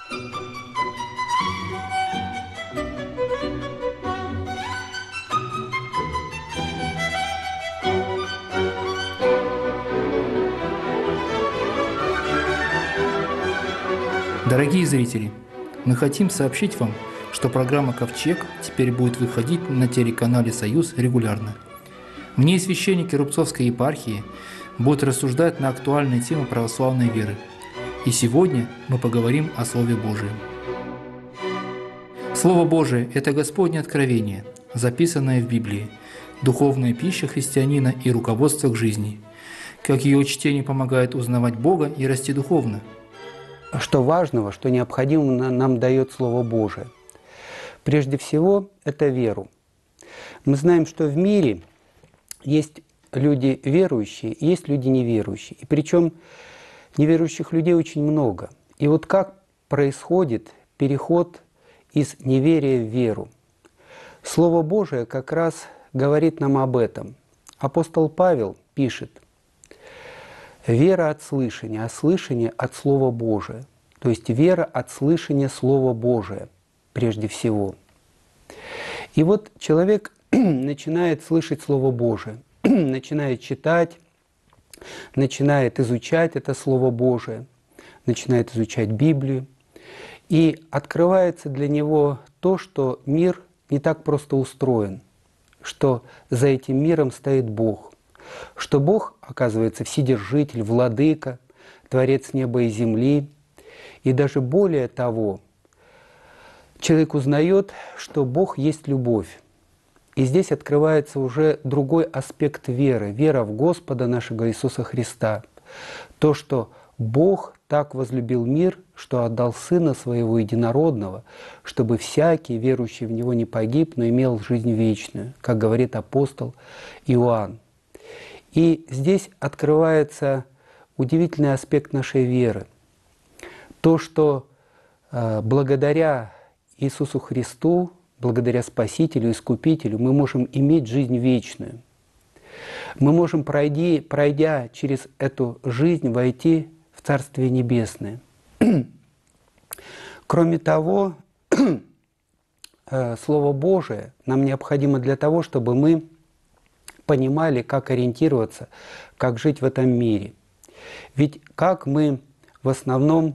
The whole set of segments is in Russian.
Дорогие зрители, мы хотим сообщить вам, что программа «Ковчег» теперь будет выходить на телеканале «Союз» регулярно. В ней священники Рубцовской епархии будут рассуждать на актуальные темы православной веры. И сегодня мы поговорим о Слове Божием. Слово Божие – это Господне откровение, записанное в Библии, духовная пища христианина и руководство к жизни. Как ее чтение помогает узнавать Бога и расти духовно. Что важного, что необходимо нам дает Слово Божие? Прежде всего, это веру. Мы знаем, что в мире есть люди верующие, и есть люди неверующие. И причем неверующих людей очень много. И вот как происходит переход из неверия в веру? Слово Божие как раз говорит нам об этом. Апостол Павел пишет: «Вера от слышания, а слышание от Слова Божия». То есть вера от слышания Слова Божия прежде всего. И вот человек начинает слышать Слово Божие, начинает читать, начинает изучать это Слово Божие, начинает изучать Библию. И открывается для него то, что мир не так просто устроен, что за этим миром стоит Бог, что Бог, оказывается, Вседержитель, Владыка, Творец неба и земли. И даже более того, человек узнает, что Бог есть любовь. И здесь открывается уже другой аспект веры, вера в Господа нашего Иисуса Христа. То, что Бог так возлюбил мир, что отдал Сына Своего Единородного, чтобы всякий, верующий в Него, не погиб, но имел жизнь вечную, как говорит апостол Иоанн. И здесь открывается удивительный аспект нашей веры. То, что благодаря Иисусу Христу, благодаря Спасителю, Искупителю, мы можем иметь жизнь вечную. Мы можем, пройдя через эту жизнь, войти в Царствие Небесное. Кроме того, Слово Божие нам необходимо для того, чтобы мы понимали, как ориентироваться, как жить в этом мире. Ведь как мы в основном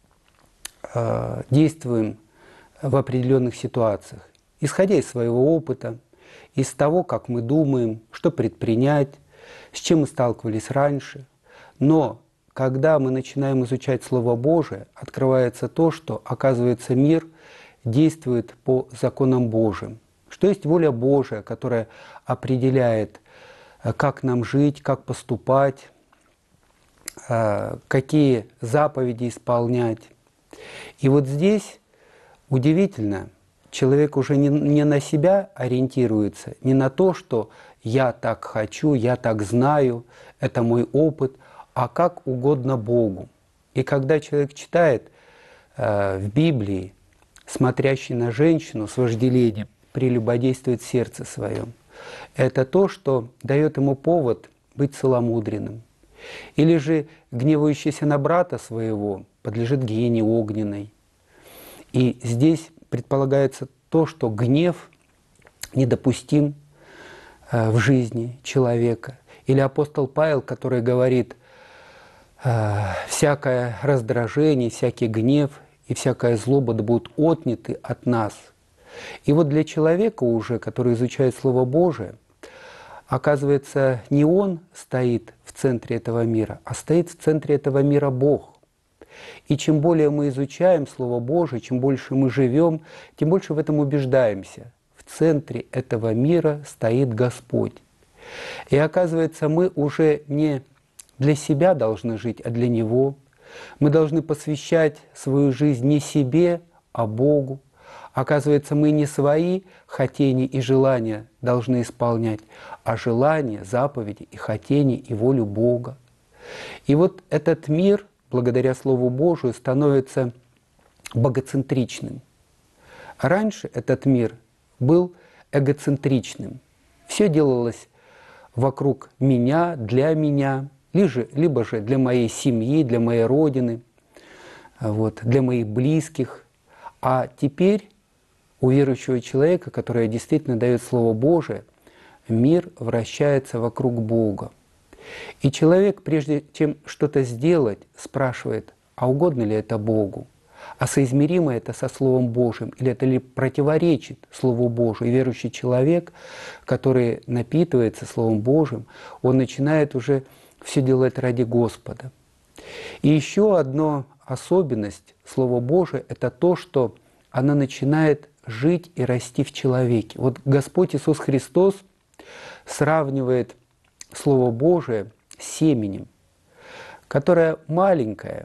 действуем в определенных ситуациях, исходя из своего опыта, из того, как мы думаем, что предпринять, с чем мы сталкивались раньше. Но когда мы начинаем изучать Слово Божие, открывается то, что, оказывается, мир действует по законам Божьим, что есть воля Божия, которая определяет, как нам жить, как поступать, какие заповеди исполнять. И вот здесь удивительно, человек уже не на себя ориентируется, не на то, что я так хочу, я так знаю, это мой опыт, а как угодно Богу. И когда человек читает в Библии, смотрящий на женщину с вожделением, прелюбодействует в сердце своем, это то, что дает ему повод быть целомудренным. Или же гневающийся на брата своего подлежит гиене огненной. И здесь предполагается то, что гнев недопустим в жизни человека. Или апостол Павел, который говорит: «Всякое раздражение, всякий гнев и всякая злоба да будут отняты от нас». И вот для человека уже, который изучает Слово Божие, оказывается, не он стоит в центре этого мира, а стоит в центре этого мира Бог. И чем более мы изучаем Слово Божие, чем больше мы живем, тем больше в этом убеждаемся. В центре этого мира стоит Господь. И оказывается, мы уже не для себя должны жить, а для Него. Мы должны посвящать свою жизнь не себе, а Богу. Оказывается, мы не свои хотения и желания должны исполнять, а желания, заповеди и хотения и волю Бога. И вот этот мир, благодаря Слову Божию, становится богоцентричным. Раньше этот мир был эгоцентричным. Все делалось вокруг меня, для меня, либо же для моей семьи, для моей родины. для моих близких. А теперь у верующего человека, который действительно дает Слово Божие, мир вращается вокруг Бога. И человек, прежде чем что-то сделать, спрашивает, а угодно ли это Богу? А соизмеримо это со Словом Божьим? Или это ли противоречит Слову Божию? И верующий человек, который напитывается Словом Божьим, он начинает уже все делать ради Господа. И еще одна особенность Слова Божия – это то, что она начинает жить и расти в человеке. Вот Господь Иисус Христос сравнивает Слово Божие с семенем, которое маленькое,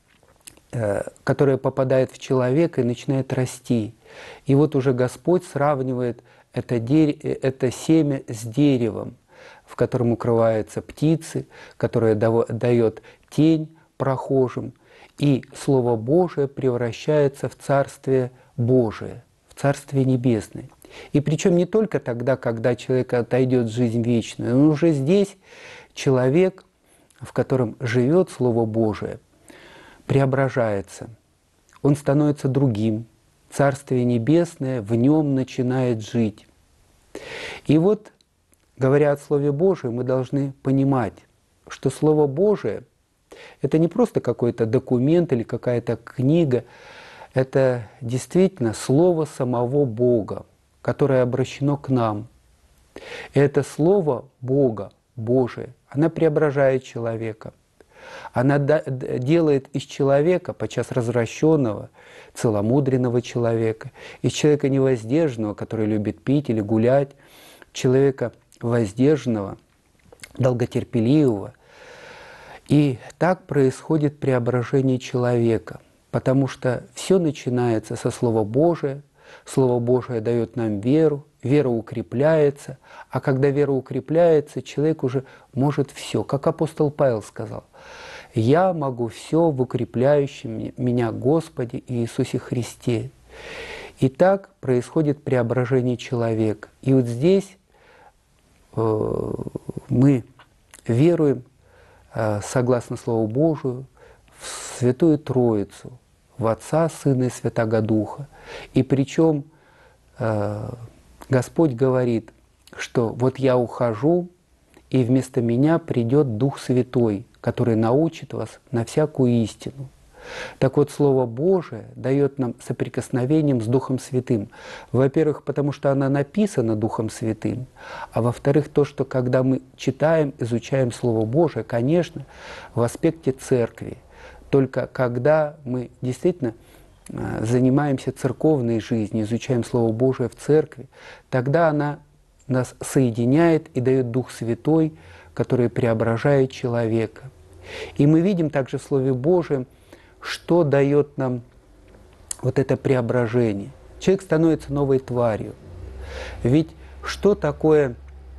которое попадает в человека и начинает расти. И вот уже Господь сравнивает это семя с деревом, в котором укрываются птицы, которое дает тень прохожим. И Слово Божие превращается в Царствие Божие, в Царствие Небесное. И причем не только тогда, когда человек отойдет в жизнь вечную, но уже здесь человек, в котором живет Слово Божие, преображается. Он становится другим. Царствие Небесное в нем начинает жить. И вот, говоря о Слове Божьем, мы должны понимать, что Слово Божие – это не просто какой-то документ или какая-то книга, это действительно Слово самого Бога, которое обращено к нам. И это Слово Бога, Божие, оно преображает человека. Она делает из человека, подчас развращенного, целомудренного человека, из человека невоздержанного, который любит пить или гулять, человека воздержанного, долготерпеливого. И так происходит преображение человека, потому что все начинается со Слова Божия. Слово Божие дает нам веру, вера укрепляется, а когда вера укрепляется, человек уже может все. Как апостол Павел сказал, «Я могу все в укрепляющем меня Господе Иисусе Христе». И так происходит преображение человека. И вот здесь мы веруем, согласно Слову Божию, в Святую Троицу, в Отца, Сына и Святаго Духа. И причем Господь говорит, что вот я ухожу, и вместо меня придет Дух Святой, который научит вас на всякую истину. Так вот, Слово Божие дает нам соприкосновением с Духом Святым. Во-первых, потому что оно написано Духом Святым, а во-вторых, то, что когда мы читаем, изучаем Слово Божие, конечно, в аспекте церкви, только когда мы действительно занимаемся церковной жизнью, изучаем Слово Божие в церкви, тогда она нас соединяет и дает Дух Святой, который преображает человека. И мы видим также в Слове Божьем, что дает нам вот это преображение. Человек становится новой тварью. Ведь что такое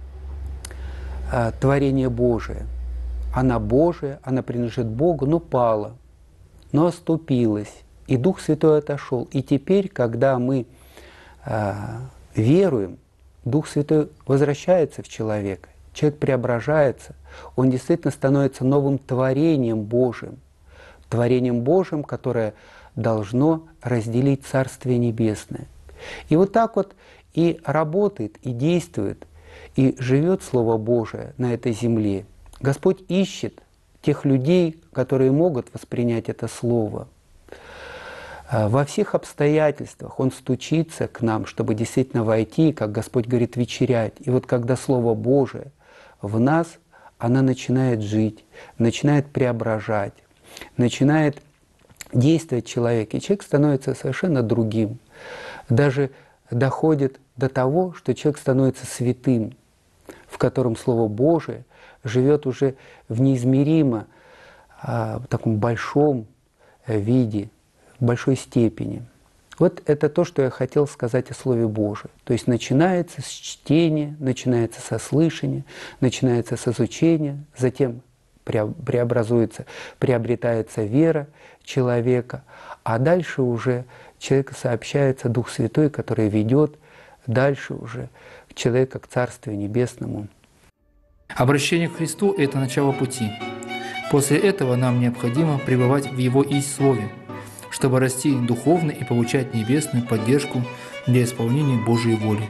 творение Божие? Она Божия, она принадлежит Богу, но пала, но оступилась, и Дух Святой отошел. И теперь, когда мы веруем, Дух Святой возвращается в человека, человек преображается, он действительно становится новым творением Божьим, которое должно разделить Царствие Небесное. И вот так вот и работает, и действует, и живет Слово Божие на этой земле. Господь ищет тех людей, которые могут воспринять это Слово. Во всех обстоятельствах Он стучится к нам, чтобы действительно войти, как Господь говорит, вечерять. И вот когда Слово Божие в нас, оно начинает жить, начинает преображать, начинает действовать человек, и человек становится совершенно другим. Даже доходит до того, что человек становится святым, в котором Слово Божие живет уже в неизмеримо таком большом виде, в большой степени. Вот это то, что я хотел сказать о Слове Божьем. То есть начинается с чтения, начинается со слышания, начинается с изучения, затем преобразуется, приобретается вера человека, а дальше уже человеку сообщается Дух Святой, который ведет дальше уже человека к Царствию Небесному. Обращение к Христу – это начало пути. После этого нам необходимо пребывать в Его Слове, чтобы расти духовно и получать небесную поддержку для исполнения Божьей воли.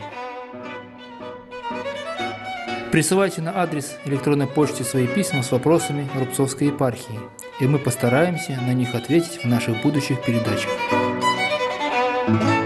Присылайте на адрес электронной почты свои письма с вопросами Рубцовской епархии, и мы постараемся на них ответить в наших будущих передачах.